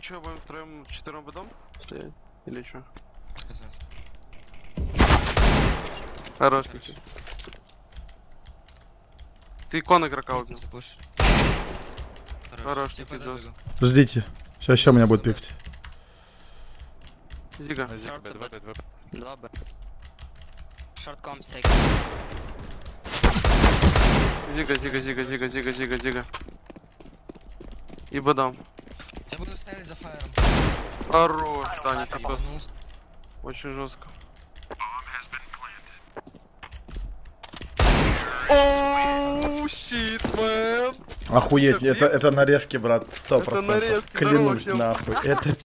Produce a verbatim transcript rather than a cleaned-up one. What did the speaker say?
И чё, будем втроем, четвером в дом стоять? Или чё? Хз. Хорош, Никит. Ты икон игрока убил. Запуш. Хорош, Типа Никит, добегу. Ждите. Сейчас еще меня будет пикать. Зига. Зига, Б, два, Б, два. Два Б. Short comms take. Зига, зига, зига, зига, зига, зига, зига. И бадам. Я буду ставить за фаером. Хорош, да, Никита. Ебанулся. Очень жестко. Оу, щит, мэн. Охуеть, это, это нарезки, брат. Сто Это процентов. нарезки, Клянусь, здорово, нахуй. Это